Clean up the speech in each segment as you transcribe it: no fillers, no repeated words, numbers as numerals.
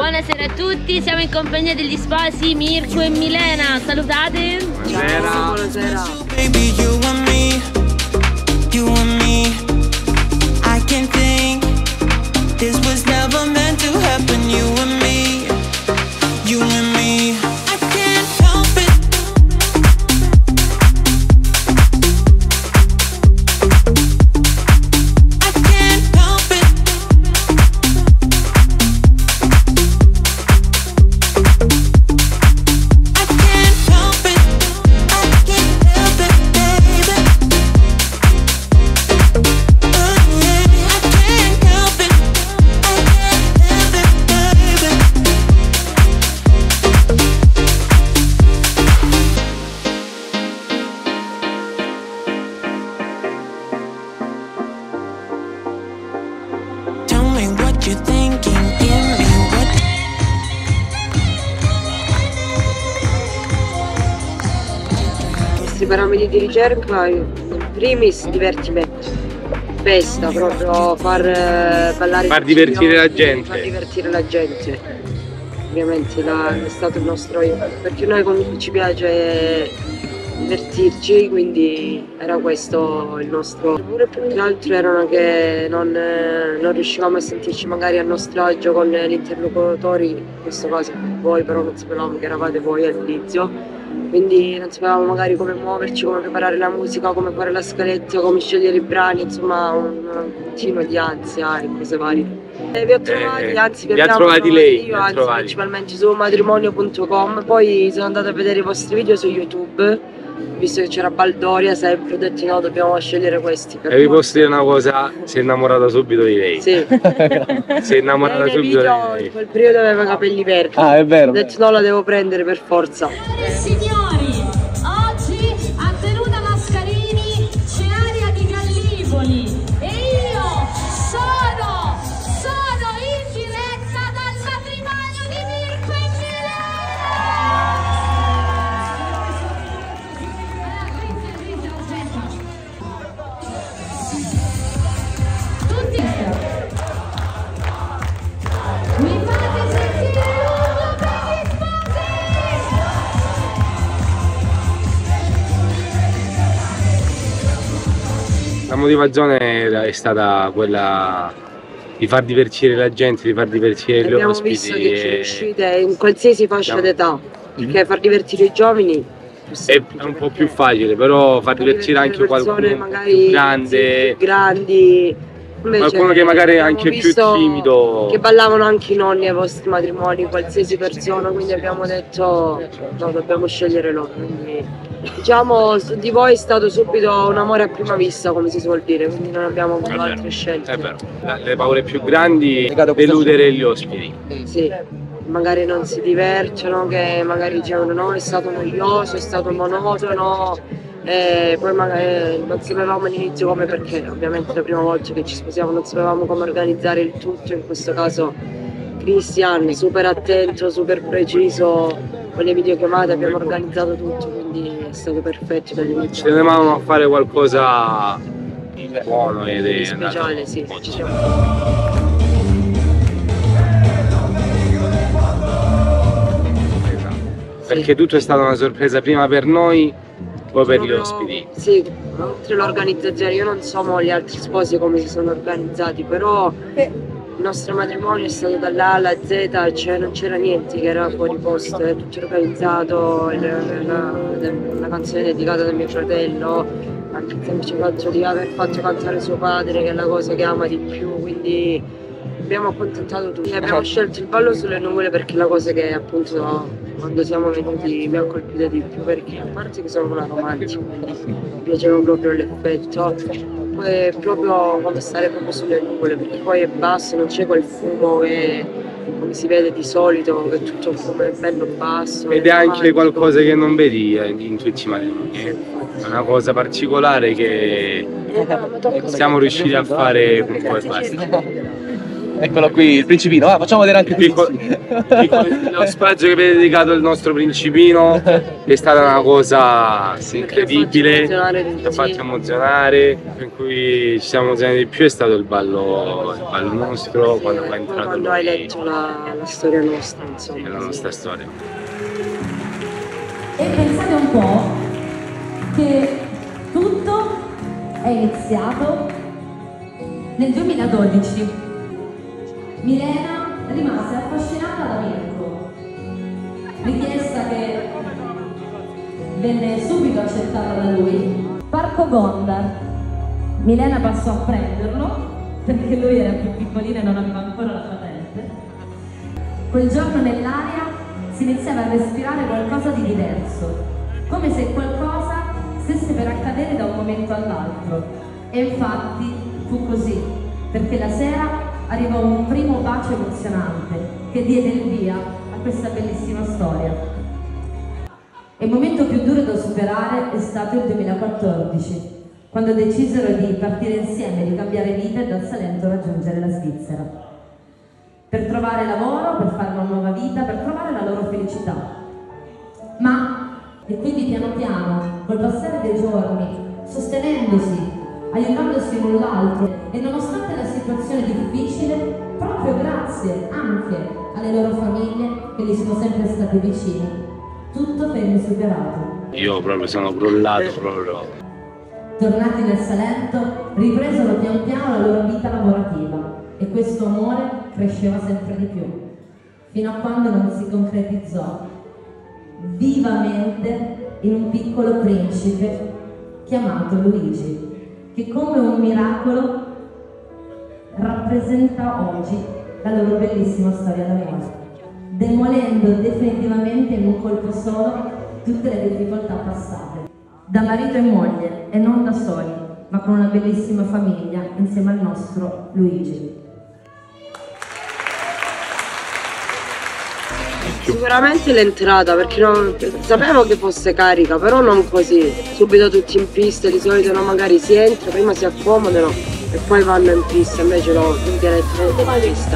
buonasera a tutti, siamo in compagnia degli sposi Mirko e Milena, salutate! Buonasera! Buonasera! I parametri di ricerca, in primis divertimento, festa, proprio far ballare, far divertire la gente. Far divertire la gente, ovviamente è stato il nostro aiuto, perché noi comunque ci piace divertirci, quindi era questo il nostro. Pure più che altro erano che non riuscivamo a sentirci magari a nostro agio con gli interlocutori, in questo caso voi, però non sapevamo che eravate voi all'inizio. Quindi non sapevamo magari come muoverci, come preparare la musica, come fare la scaletta, come scegliere i brani, insomma un continuo di ansia e cose varie. Vi ho trovati, anzi vi ha trovati lei, io, anzi, principalmente su matrimonio.com, poi sono andata a vedere i vostri video su YouTube, visto che c'era Baldoria sempre, ho detto no, dobbiamo scegliere questi. E vi posso dire una cosa, si è innamorata subito di lei. Sì. Si è innamorata subito di lei. In quel periodo aveva capelli verdi. Ah, è vero. Ho detto no, la devo prendere per forza. Signori, oggi a Tenuta Mascarini c'è Aria di Gallipoli e io sono in diretta dal matrimonio di Mirko e Milena. Tutti mi fate sentire l'urlo per gli sposi! La motivazione è stata quella di far divertire la gente, di far divertire gli Abbiamo ospiti. visto che ci riuscite in qualsiasi fascia d'età, perché far divertire i giovani è un po' più facile, però far divertire anche qualcuno magari più grande, più grandi. Invece, qualcuno che magari è anche più visto timido. Che ballavano anche i nonni ai vostri matrimoni, qualsiasi persona, quindi abbiamo detto no, dobbiamo scegliere loro. Quindi, diciamo, su di voi è stato subito un amore a prima vista, come si suol dire, quindi non abbiamo avuto altre scelte. È vero, le paure più grandi deludere gli ospiti. Sì, magari non si divertono, che magari dicevano no, è stato noioso, è stato monotono. Poi magari non sapevamo all'inizio come, perché ovviamente la prima volta che ci sposiamo non sapevamo come organizzare il tutto. In questo caso Christian, super attento, super preciso con le videochiamate, abbiamo organizzato tutto, quindi è stato perfetto dall'inizio. Ci tenevamo a fare qualcosa di buono ed è speciale, sì, ci siamo. Perché tutto è stata una sorpresa prima per noi, poi per gli ospiti. Sì, oltre l'organizzazione, io non so gli altri sposi come si sono organizzati, però il nostro matrimonio è stato dall'A alla Z, cioè non c'era niente che era fuori posto, è tutto organizzato, la canzone dedicata da mio fratello, anche il semplice fatto di aver fatto cantare suo padre, che è la cosa che ama di più, quindi abbiamo accontentato tutti. Abbiamo scelto il ballo sulle nuvole perché è la cosa che appunto quando siamo venuti mi ha colpito di più, perché a parte che sono una romantica, quindi mi piaceva proprio l'effetto, poi è proprio come stare proprio sulle nuvole, perché poi è basso, non c'è quel fumo che come si vede di solito, che tutto il fumo è bello basso. Ed è anche qualcosa che non vedi in tutti i matrimoni, è una cosa particolare che siamo riusciti a fare con voi. Basta. Eccolo qui, il principino. Facciamo vedere anche il Lo spazio che avete dedicato al nostro principino è stata una cosa incredibile, ci ha fatto emozionare, per cui ci siamo emozionati di più è stato il ballo nostro quando è entrato quando hai letto la storia nostra, insomma. nella nostra storia. E pensate un po' che tutto è iniziato nel 2012. Milena rimase affascinata da Mirko, richiesta che venne subito accettata da lui. Parco Gondar, Milena passò a prenderlo perché lui era più piccolino e non aveva ancora la patente. Quel giorno nell'aria si iniziava a respirare qualcosa di diverso, come se qualcosa stesse per accadere da un momento all'altro. E infatti fu così, perché la sera arrivò un primo bacio emozionante che diede il via a questa bellissima storia. E il momento più duro da superare è stato il 2014, quando decisero di partire insieme, di cambiare vita e dal Salento raggiungere la Svizzera. Per trovare lavoro, per fare una nuova vita, per trovare la loro felicità. E quindi piano piano, col passare dei giorni, sostenendosi, aiutandosi l'un l'altro e nonostante la situazione difficile, proprio grazie anche alle loro famiglie che gli sono sempre state vicine, tutto venne superato. Io proprio sono crollato proprio. Tornati nel Salento, ripresero pian piano la loro vita lavorativa e questo amore cresceva sempre di più, fino a quando non si concretizzò vivamente in un piccolo principe chiamato Luigi, che come un miracolo rappresenta oggi la loro bellissima storia d'amore, demolendo definitivamente in un colpo solo tutte le difficoltà passate. Da marito e moglie, e non da soli, ma con una bellissima famiglia insieme al nostro Luigi. Sicuramente l'entrata, perché sapevo che fosse carica, però non così, subito tutti in pista, di solito no, magari si entra, prima si accomodano e poi vanno in pista, invece no, direttamente in pista.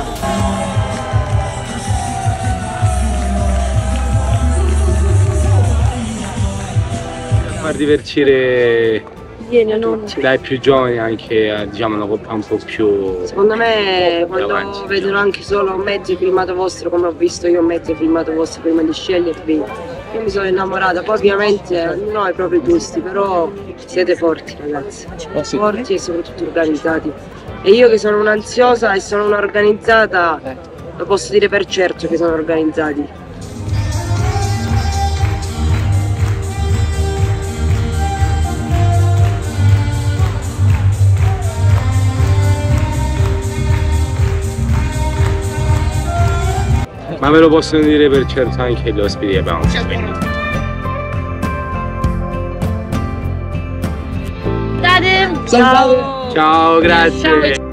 Far divertire tutti. dai più giovani anche, diciamo, una coppia un po' più... Secondo me quando avanti, vedono diciamo. anche solo un mezzo filmato vostro, come ho visto io un mezzo filmato vostro prima di scegliervi, io mi sono innamorata. Poi ovviamente ognuno ha i propri gusti, però siete forti ragazzi, forti e soprattutto organizzati. E io che sono un'ansiosa e sono un'organizzata, lo posso dire per certo che sono organizzati. Ma ve lo possono dire per certo anche gli ospiti che abbiamo qui. Ciao! Ciao, grazie! Ciao.